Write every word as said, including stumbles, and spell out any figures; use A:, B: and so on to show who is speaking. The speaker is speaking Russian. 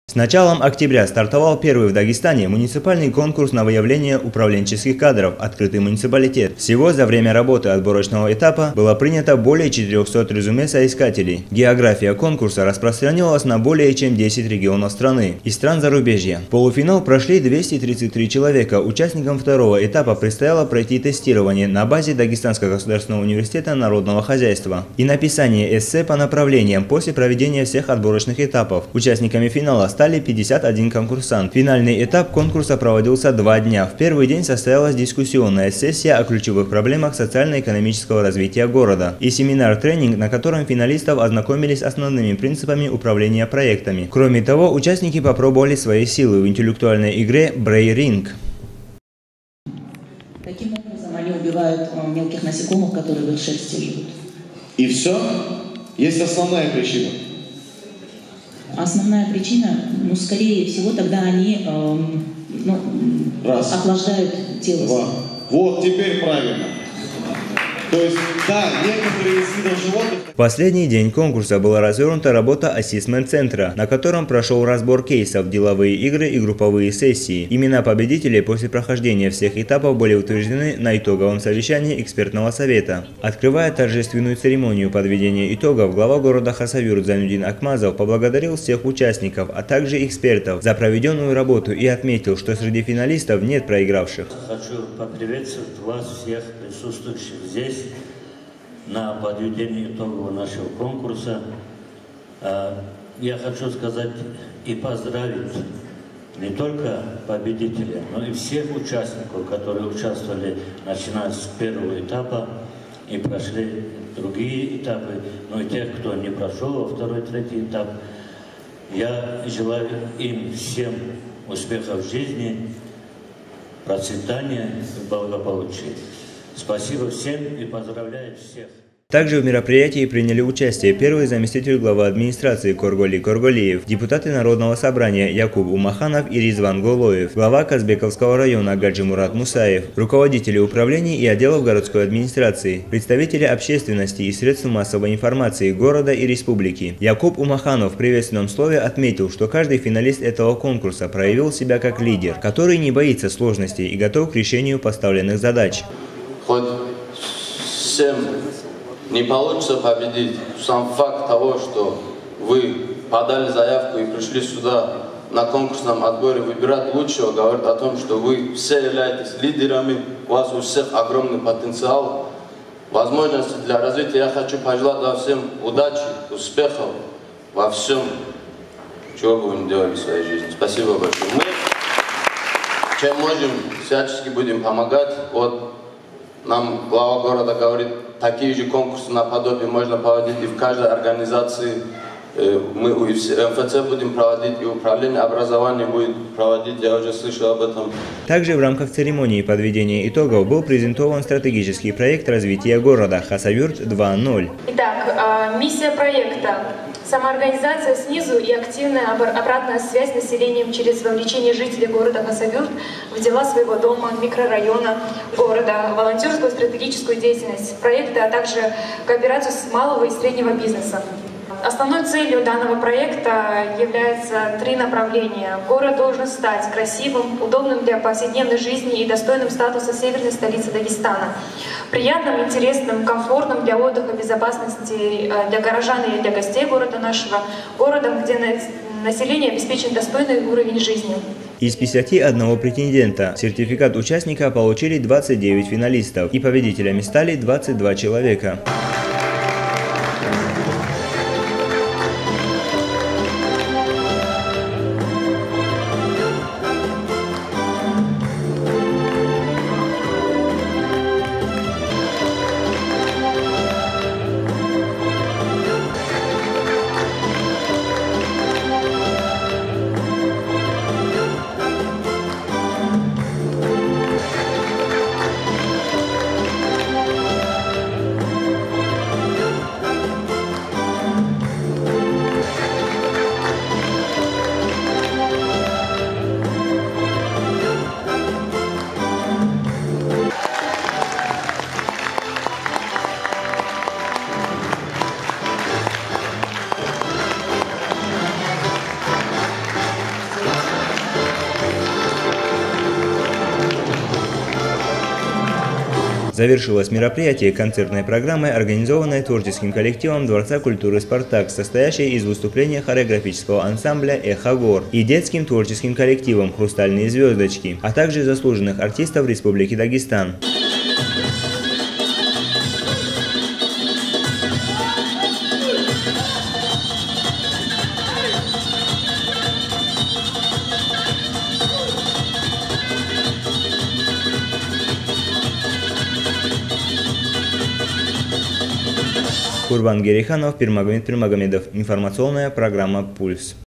A: С началом октября стартовал первый в Дагестане муниципальный конкурс на выявление управленческих кадров «Открытый муниципалитет». Всего за время работы отборочного этапа было принято более четырёхсот резюме соискателей. География конкурса распространялась на более чем десять регионов страны и стран зарубежья. В полуфинал прошли двести тридцать три человека. Участникам второго этапа предстояло пройти тестирование на базе Дагестанского государственного университета народного хозяйства и написание эссе по направлениям после проведения всех отборочных этапов. Участниками финала стали пятьдесят один конкурсант. Финальный этап конкурса проводился два дня. В первый день состоялась дискуссионная сессия о ключевых проблемах социально-экономического развития города и семинар-тренинг, на котором финалистов ознакомились с основными принципами управления проектами. Кроме того, участники попробовали свои силы в интеллектуальной игре Брейринг.
B: Каким образом они убивают мелких насекомых, которые в их шерсти живут?
C: И все? Есть основная причина.
B: Основная причина, ну, скорее всего, тогда они э, ну, охлаждают тело.
C: Два. Вот, теперь правильно. То есть, да, некоторые из видов животных...
A: В последний день конкурса была развернута работа ассессмент-центра, на котором прошел разбор кейсов, деловые игры и групповые сессии. Имена победителей после прохождения всех этапов были утверждены на итоговом совещании экспертного совета. Открывая торжественную церемонию подведения итогов, глава города Хасавюрт Зайнудин Акмазов поблагодарил всех участников, а также экспертов за проведенную работу и отметил, что среди финалистов нет проигравших.
D: Хочу поприветствовать вас всех присутствующих здесь на подведении итогового нашего конкурса. Я хочу сказать и поздравить не только победителей, но и всех участников, которые участвовали, начиная с первого этапа и прошли другие этапы, но и тех, кто не прошел во второй, третий этап. Я желаю им всем успехов в жизни, процветания и благополучия. Спасибо всем и поздравляю всех.
A: Также в мероприятии приняли участие первый заместитель главы администрации Корголи Корголиев, депутаты Народного собрания Якуб Умаханов и Ризван Голоев, глава Казбековского района Гаджимурат Мусаев, руководители управлений и отделов городской администрации, представители общественности и средств массовой информации города и республики. Якуб Умаханов в приветственном слове отметил, что каждый финалист этого конкурса проявил себя как лидер, который не боится сложностей и готов к решению поставленных задач.
E: Хоть всем не получится победить, сам факт того, что вы подали заявку и пришли сюда на конкурсном отборе выбирать лучшего, говорит о том, что вы все являетесь лидерами, у вас у всех огромный потенциал, возможности для развития. Я хочу пожелать вам всем удачи, успехов во всем, чего бы вы ни делали в своей жизни. Спасибо большое. Мы, чем можем, всячески будем помогать. Вот нам глава города говорит, такие же конкурсы наподобие можно проводить и в каждой организации. Мы у эм эф цэ будем проводить, и управление образования будет проводить, я уже слышал об этом.
A: Также в рамках церемонии подведения итогов был презентован стратегический проект развития города Хасавюрт два ноль.
F: Итак, миссия проекта – самоорганизация снизу и активная обратная связь с населением через вовлечение жителей города Хасавюрт в дела своего дома, микрорайона, города, волонтерскую стратегическую деятельность проекта, а также кооперацию с малого и среднего бизнеса. Основной целью данного проекта является три направления. Город должен стать красивым, удобным для повседневной жизни и достойным статуса северной столицы Дагестана. Приятным, интересным, комфортным для отдыха, безопасности для горожан и для гостей города нашего. Городом, где население обеспечен достойный уровень жизни.
A: Из пятидесяти одного претендента сертификат участника получили двадцать девять финалистов, и победителями стали двадцать два человека. Завершилось мероприятие концертной программой, организованной творческим коллективом Дворца культуры «Спартак», состоящей из выступления хореографического ансамбля «Эхо гор» и детским творческим коллективом «Хрустальные звездочки», а также заслуженных артистов Республики Дагестан. Курбан Гериханов, Пирмагомед Пирмагомедов. Информационная программа «Пульс».